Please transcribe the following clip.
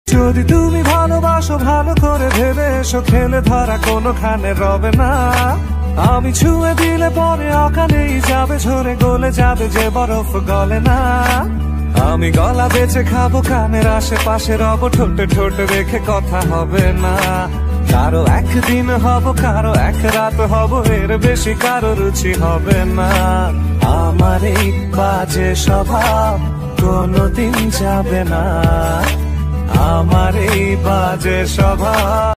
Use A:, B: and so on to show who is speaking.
A: যদি তুমি ভালোবাসো ভালো করে ভেবে এসো, খেলে ধরা কোনোখানে রবে না। আমি ছুঁয়ে দিলে পরে অকালেই যাবে ঝরে, গলে যাবে যে বরফ গলে না। আমি গলা বেঁচে খাবো, কানের আশেপাশে রব, ঠোঁটে ঠোঁটে রেখে কথা হবে না। কারো একদিন হব, কারো এক রাত হব, এর বেশি কারো রুচি হবে না। আমার এই বাজে স্বভাব কোনোদিন যাবে না, আমার এই বাজে স্বভাব।